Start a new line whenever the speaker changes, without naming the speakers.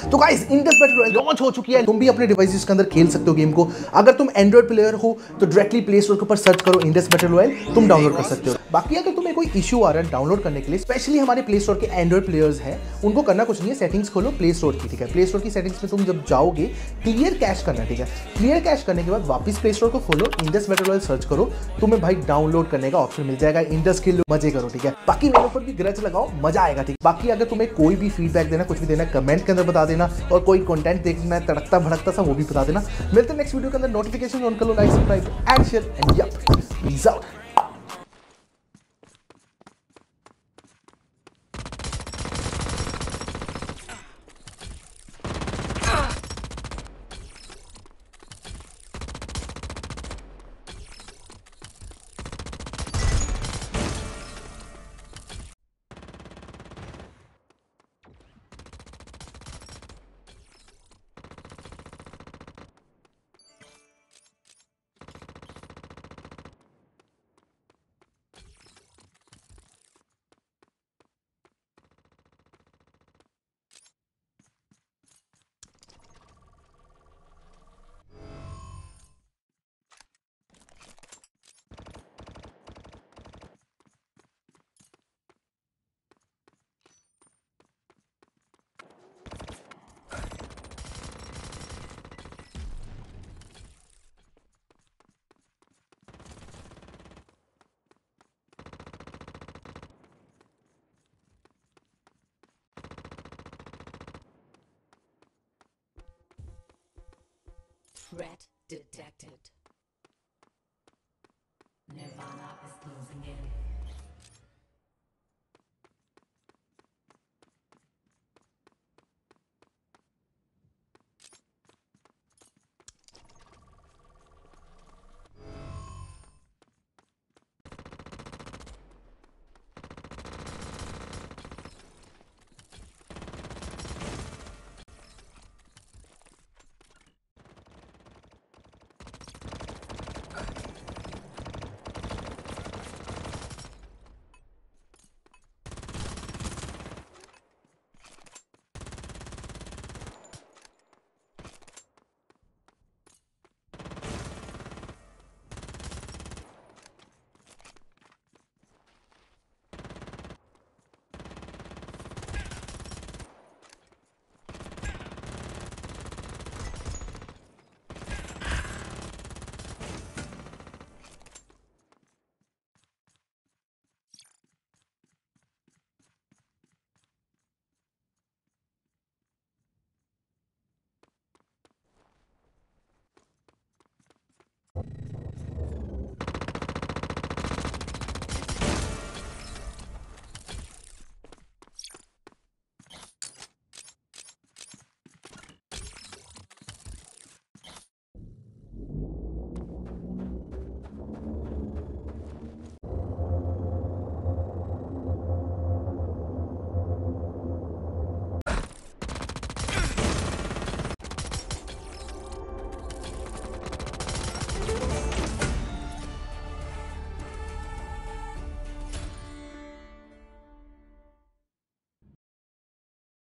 तो guys Indus battle royale launch हो चुकी है, तुम भी अपने डिवाइसेस के अंदर खेल सकते हो गेम को। अगर तुम एंड्रॉइड प्लेयर हो तो डायरेक्टली प्ले स्टोर के ऊपर सर्च करो इंडस बैटल रॉयल, तुम डाउनलोड कर सकते हो। बाकी अगर तुम्हें कोई इशू आ रहा है डाउनलोड करने के लिए, स्पेशली हमारे प्ले स्टोर के एंड्रॉइड प्लेयर्स हैं, उनको करना कुछ नहीं है, सेटिंग्स खोलो प्ले स्टोर की, ठीक है। प्ले स्टोर की सेटिंग्स में तुम जब जाओगे क्लियर कैश करना, ठीक है। क्लियर कैश करने के बाद वापस प्ले स्टोर को खोलो, इंडस बैटल रॉयल सर्च करो, तुम्हें भाई डाउनलोड करने का ऑप्शन मिल जाएगा। इंडस खेलो, मजे करो, ठीक है। बाकी मेरे ऊपर भी ग्रज लगाओ, मजा आएगा, ठीक। बाकी अगर तुम्हें कोई भी फीडबैक देना, कुछ भी देना, कमेंट के अंदर बता देना, और कोई कंटेंट देखना है तड़कता भड़कता सा, वो भी बता देना। मिलते हैं नेक्स्ट वीडियो के अंदर, नोटिफिकेशन ऑन कर लो, like subscribe and share and yup, peace out.
Threat detected.